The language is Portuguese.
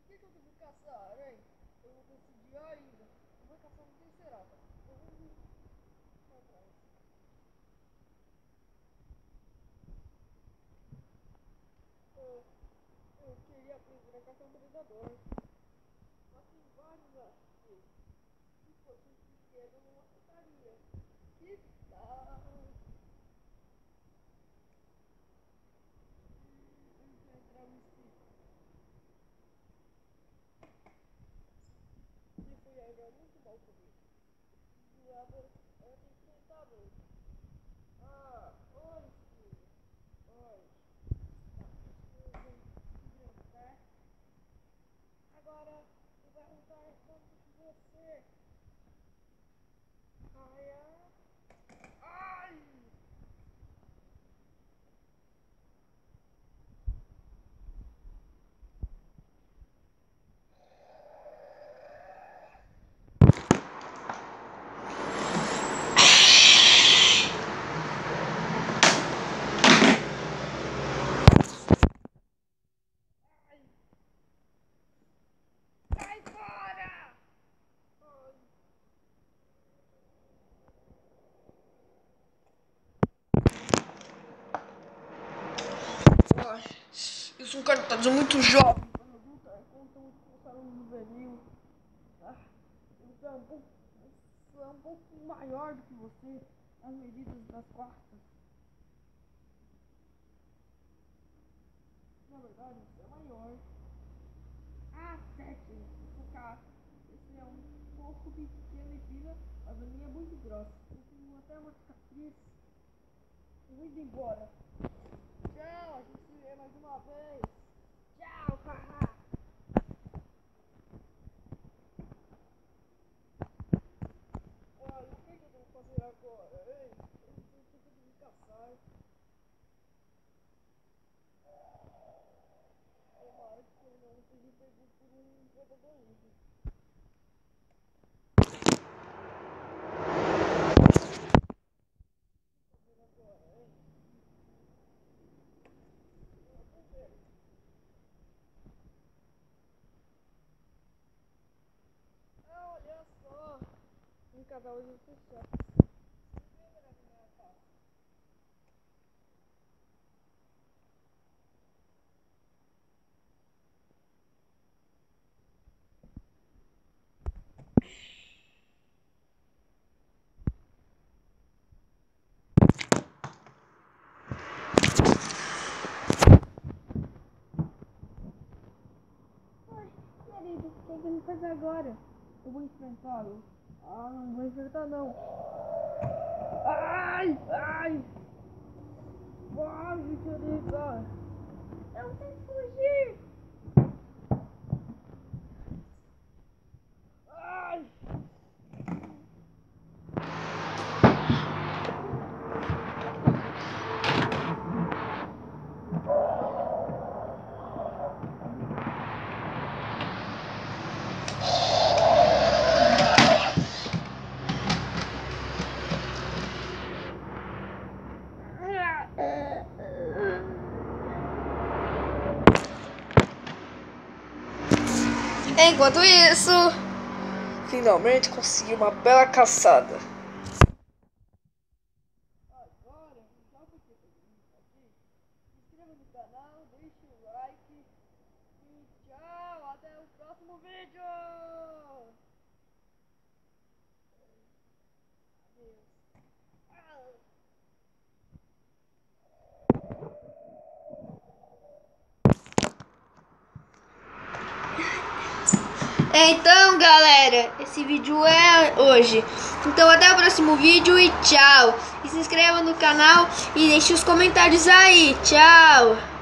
que eu tenho que caçar, hein? Eu vou decidir ainda. Eu vou caçar um triceratops. Eu vou vir atrás. Eu queria aprender a caçar um predador. Mas tem vários aqui. Se fosse um pequeno, eu não acertaria. Que tal? Entrar no espírito. Ele foi jogar muito mal comigo. Agora eu tenho que tentar ver. Ah, olha, filho. Olha. Agora eu vou perguntar como você. Ai, ai. Sai fora! Ai. Ai, eu sou um cara que tá muito jovem. Eu nunca conto um salão juvenil. Ah, então é um pouco maior do que você as medidas das costas. Na verdade, você é maior. Ah, certo. Esse é um pouco pequeno e fina, mas a minha é muito grossa. Eu tenho até uma cicatriz. Eu vou indo embora. Tchau, a gente se vê mais uma vez. Tchau, haha. Olha, o que eu devo fazer agora, hein? Eu tenho que me caçar. Tomara que eu não seja pego por um predador livre. Agora, hein? Vamos ver. Ah, olha só. Um casal de pessoas. Lembra da minha casa? Ai, querido, o que eu vou fazer agora? Eu vou enfrentá-lo. Ah, não vou enfrentar não. Ai, ai. Quase, querida. Eu tenho que fugir. Ai. Enquanto isso, finalmente consegui uma bela caçada. Agora, já que você fez isso aqui, se inscreva no canal, deixe o like e tchau, até o próximo vídeo! Adeus. Então, galera, esse vídeo é hoje. Então, até o próximo vídeo e tchau. E se inscreva no canal e deixe os comentários aí. Tchau.